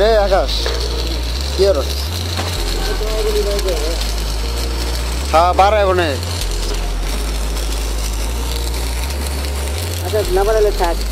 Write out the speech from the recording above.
রে আকাশ কি হলো হ্যাঁ বাড়ায় বনে আচ্ছা না বাড়ালে থাক